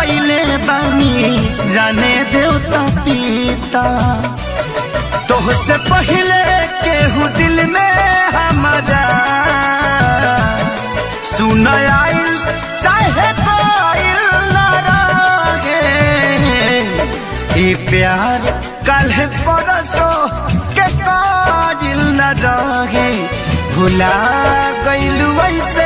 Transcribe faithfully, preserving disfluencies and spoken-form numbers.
कइले बानी जाने देवता पिता। तोहसे पहले केहू दिल में हमारा सुन आइल चाहे कोइल न रहे। ई प्यार कल परसों के काजिल न रहे। भुला गइलू ऐसे